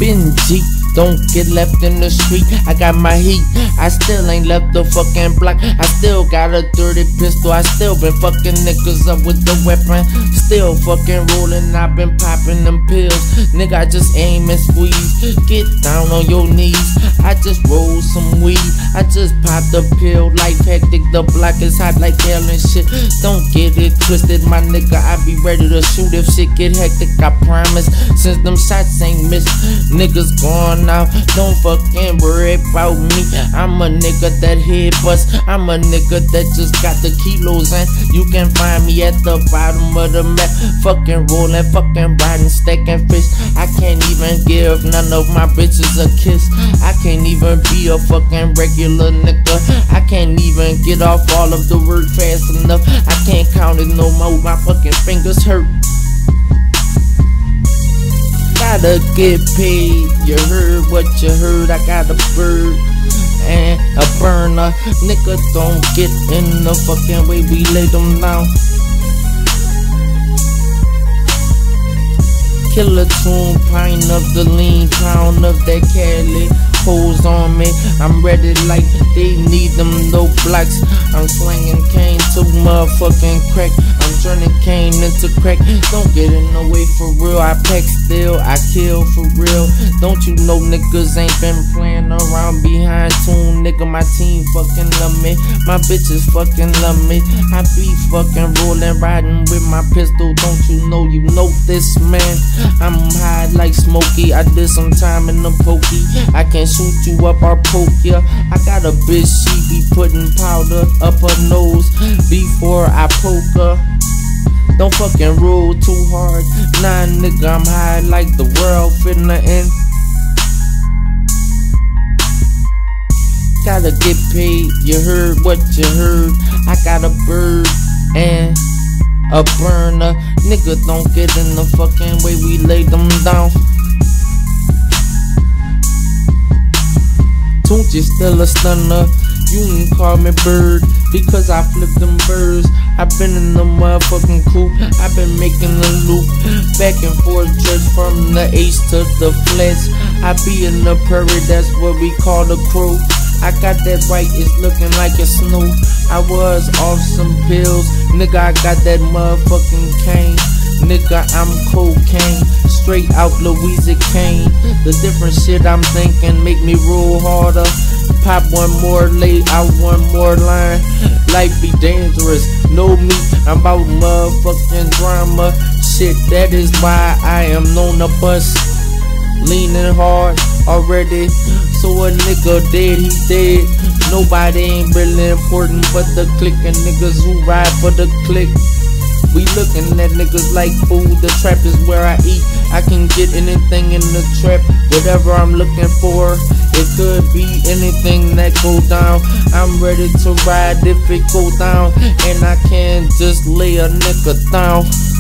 Benji, don't get left in the street. I got my heat, I still ain't left the fucking block. I still got a dirty pistol, I still been fucking niggas up with the weapon. Still fucking rolling, I been popping them pills. Nigga, I just aim and squeeze. Get down on your knees. I just roll some weed, I just popped a pill. Life hectic, the block is hot like hell and shit. Don't get it twisted, my nigga, I be ready to shoot if shit get hectic, I promise. Since them shots ain't missed, niggas gone out, don't fucking worry about me. I'm a nigga that head bust, I'm a nigga that just got the kilos, and you can find me at the bottom of the map. Fucking rolling, fucking riding, stacking fish. I can't even give none of my bitches a kiss. I can't even be a fucking regular nigga. I can't even get off all of the work fast enough. I can't count it no more, my fucking fingers hurt. Gotta get paid, you heard what you heard. I got a bird and a burner. Nigga, don't get in the fucking way, we lay them down. Killer tune, pint of the lean, pound of that Cali. Hoes on me, I'm ready like they need them no blocks. I'm slinging cane to motherfucking crack. I'm turning cane into crack. Don't get in the way for real. I pack still, I kill for real. Don't you know niggas ain't been playing around behind tune, nigga. My team fucking love me, my bitches fucking love me. I be fucking rolling, riding with my pistol. Don't you know this, man. I'm high like Smokey. I did some time in the pokey. I can shoot you up or poke ya. I got a bitch, she be putting powder up her nose before I poke her. Don't fucking roll too hard. Nah, nigga, I'm high like the world finna end. Gotta get paid, you heard what you heard. I got a bird and a burner. Nigga, don't get in the fucking way, we lay them down. Tunchi still a stunner. You can call me bird because I flip them birds. I've been in the motherfucking coop, I've been making a loop, back and forth just from the H to the flats. I be in the prairie, that's what we call the crew. I got that white, it's looking like a snow. I was off some pills, nigga, I got that motherfucking cane. Nigga, I'm cocaine, straight out Louisiana. The different shit I'm thinking make me roll harder. Pop one more, lay out one more line. Life be dangerous, know me, I'm about motherfucking drama. Shit, that is why I am known to bust. Leaning hard already, so a nigga dead, he dead. Nobody ain't really important but the clique and niggas who ride for the clique. We looking at niggas like food, the trap is where I eat. I can get anything in the trap, whatever I'm looking for. It could be anything that go down. I'm ready to ride if it go down, and I can just lay a nigga down.